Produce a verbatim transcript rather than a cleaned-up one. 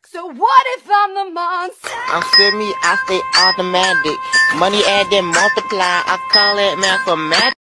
So what if I'm the monster? I'm feel me, I stay automatic. Money add then multiply, I call it mathematics.